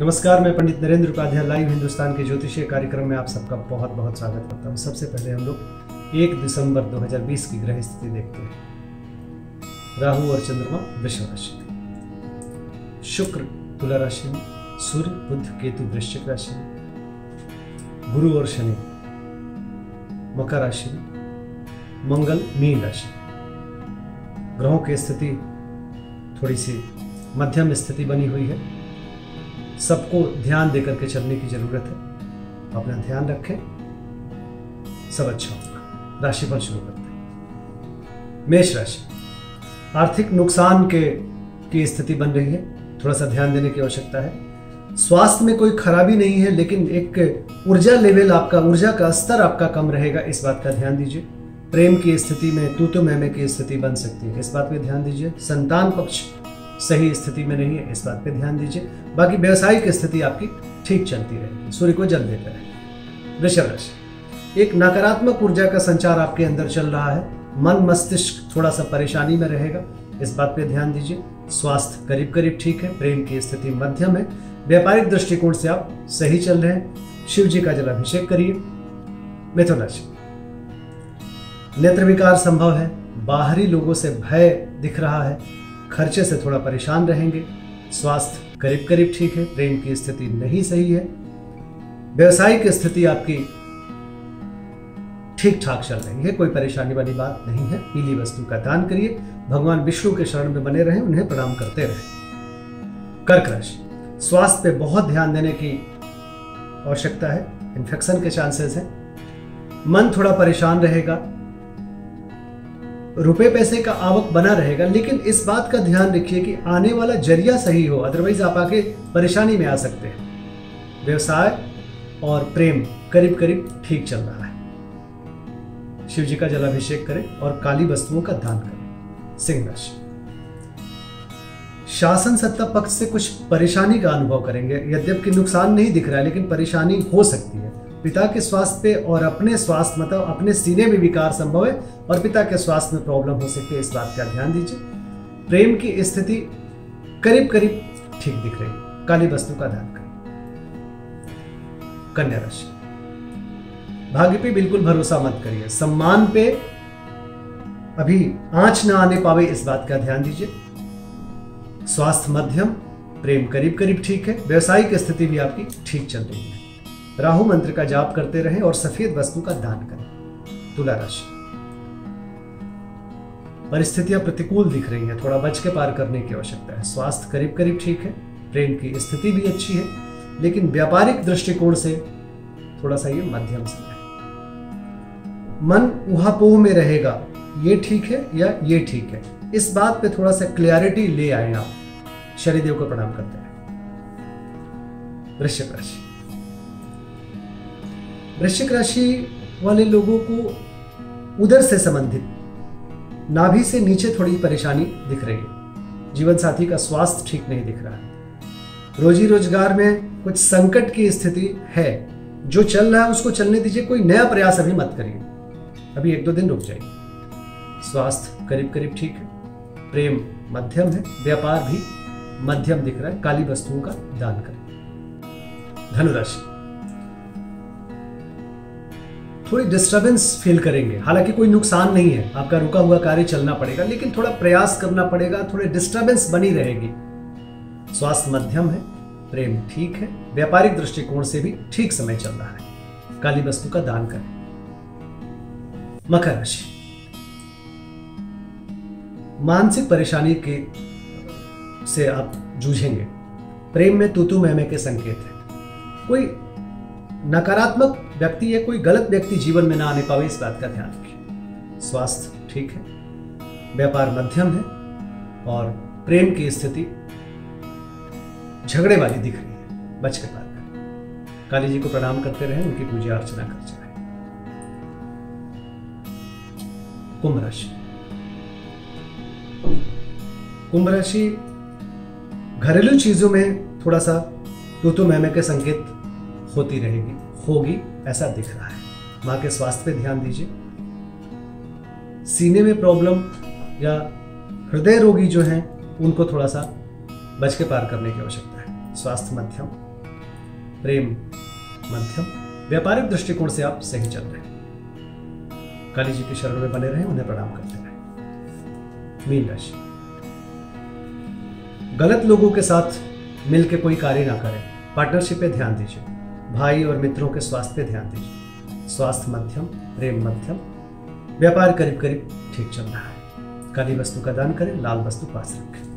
नमस्कार, मैं पंडित नरेंद्र उपाध्याय लाइव हिंदुस्तान के ज्योतिषीय कार्यक्रम में आप सबका बहुत बहुत स्वागत करता हूँ। सबसे पहले हम लोग 1 दिसंबर 2020 की ग्रह स्थिति देखते हैं। राहु और चंद्रमा वृषभ राशि में, शुक्र तुला राशि में, सूर्य बुध केतु वृश्चिक राशि में, गुरु और शनि मकर राशि में, मंगल मीन राशि में। ग्रहों की स्थिति थोड़ी सी मध्यम स्थिति बनी हुई है। सबको ध्यान देकर के चलने की जरूरत है। अपना ध्यान रखें, सब अच्छा होगा। राशिफल शुरू करते हैं। मेष राशि, आर्थिक नुकसान की स्थिति बन रही है, थोड़ा सा ध्यान देने की आवश्यकता है। स्वास्थ्य में कोई खराबी नहीं है, लेकिन एक ऊर्जा लेवल आपका, ऊर्जा का स्तर आपका कम रहेगा, इस बात का ध्यान दीजिए। प्रेम की स्थिति में तू तो मैं की स्थिति बन सकती है, इस बात पे ध्यान दीजिए। संतान पक्ष सही स्थिति में नहीं है, इस बात पे ध्यान दीजिए। बाकी व्यवसायिक स्थिति आपकी ठीक चलती रहेगी। सूर्य को जल देते रहे। वृषभ राशि, एक नकारात्मक ऊर्जा का संचार आपके अंदर चल रहा है। मन मस्तिष्क थोड़ा सा परेशानी में रहेगा, इस बात पे ध्यान दीजिए। स्वास्थ्य करीब करीब ठीक है। प्रेम की स्थिति मध्यम है। व्यापारिक दृष्टिकोण से आप सही चल रहे हैं। शिव जी का जलाभिषेक करिए। मिथुन राशि, नेत्र विकार संभव है। बाहरी लोगों से भय दिख रहा है। खर्चे से थोड़ा परेशान रहेंगे। स्वास्थ्य करीब करीब ठीक है। प्रेम की स्थिति नहीं सही है। व्यवसायिक स्थिति आपकी ठीक ठाक चल रही है, कोई परेशानी वाली बात नहीं है। पीली वस्तु का दान करिए। भगवान विष्णु के शरण में बने रहें, उन्हें प्रणाम करते रहें। कर्क राशि, स्वास्थ्य पे बहुत ध्यान देने की आवश्यकता है। इन्फेक्शन के चांसेस हैं। मन थोड़ा परेशान रहेगा। रुपए पैसे का आवक बना रहेगा, लेकिन इस बात का ध्यान रखिए कि आने वाला जरिया सही हो, अदरवाइज आप आके परेशानी में आ सकते हैं। व्यवसाय और प्रेम करीब करीब ठीक चल रहा है। शिव जी का जलाभिषेक करें और काली वस्तुओं का दान करें। सिंह राशि, शासन सत्ता पक्ष से कुछ परेशानी का अनुभव करेंगे। यद्यपि नुकसान नहीं दिख रहा है, लेकिन परेशानी हो सकती है। पिता के स्वास्थ्य पे और अपने स्वास्थ्य, मतलब अपने सीने में विकार संभव है और पिता के स्वास्थ्य में प्रॉब्लम हो सकती है, इस बात का ध्यान दीजिए। प्रेम की स्थिति करीब करीब ठीक दिख रही है। काली वस्तु का दान करें। कन्या राशि, भाग्य पे बिल्कुल भरोसा मत करिए। सम्मान पे अभी आंच ना आने पावे, इस बात का ध्यान दीजिए। स्वास्थ्य मध्यम, प्रेम करीब करीब ठीक है। व्यवसायिक स्थिति भी आपकी ठीक चल रही है। राहु मंत्र का जाप करते रहें और सफेद वस्तु का दान करें। तुला राशि, परिस्थितियां प्रतिकूल दिख रही हैं, थोड़ा बच के पार करने की आवश्यकता है। स्वास्थ्य करीब करीब ठीक है। प्रेम की स्थिति भी अच्छी है, लेकिन व्यापारिक दृष्टिकोण से थोड़ा सा ये मध्यम समय है। मन उहापोह में रहेगा, ये ठीक है या ये ठीक है, इस बात पे थोड़ा सा क्लैरिटी ले आए आप। शनिदेव को प्रणाम करते हैं। वृश्चिक राशि, वृश्चिक राशि वाले लोगों को उदर से संबंधित, नाभि से नीचे थोड़ी परेशानी दिख रही है। जीवन साथी का स्वास्थ्य ठीक नहीं दिख रहा है। रोजी रोजगार में कुछ संकट की स्थिति है। जो चल रहा है उसको चलने दीजिए, कोई नया प्रयास अभी मत करिए, अभी 1-2 दिन रुक जाइए। स्वास्थ्य करीब करीब ठीक है। प्रेम मध्यम है। व्यापार भी मध्यम दिख रहा है। काली वस्तुओं का दान करें। धनुराशि, थोड़ी डिस्टर्बेंस फील करेंगे। हालांकि कोई नुकसान नहीं है, आपका रुका हुआ कार्य चलना पड़ेगा, लेकिन थोड़ा प्रयास करना पड़ेगा। थोड़ी डिस्टर्बेंस बनी रहेगी। स्वास्थ्य मध्यम है। प्रेम ठीक है। व्यापारिक दृष्टिकोण से भी ठीक समय चल रहा है। काली वस्तु का दान करें। मकर राशि, मानसिक परेशानी के से आप जूझेंगे। प्रेम में तू मैं के संकेत है। कोई नकारात्मक व्यक्ति या कोई गलत व्यक्ति जीवन में ना आने पावे, इस बात का ध्यान रखिए। स्वास्थ्य ठीक है। व्यापार मध्यम है और प्रेम की स्थिति झगड़े वाली दिख रही है, बच के पार करें। काली जी को प्रणाम करते रहें, उनकी पूजा अर्चना करते रहें। कुंभ राशि, कुंभ राशि घरेलू चीजों में थोड़ा सा तू मैं के संकेत होती रहेगी, होगी, ऐसा दिख रहा है। मां के स्वास्थ्य पे ध्यान दीजिए। सीने में प्रॉब्लम या हृदय रोगी जो हैं उनको थोड़ा सा बच के पार करने की आवश्यकता है। स्वास्थ्य मध्यम, प्रेम मध्यम, व्यापारिक दृष्टिकोण से आप सही चल रहे हैं। काली जी की शरण में बने रहें, उन्हें प्रणाम करते रहें। मीन राशि, गलत लोगों के साथ मिलकर कोई कार्य ना करें। पार्टनरशिप पे ध्यान दीजिए। भाई और मित्रों के स्वास्थ्य पे ध्यान दीजिए। स्वास्थ्य मध्यम, प्रेम मध्यम, व्यापार करीब करीब ठीक चल रहा है। काली वस्तु का दान करें, लाल वस्तु पास रखें।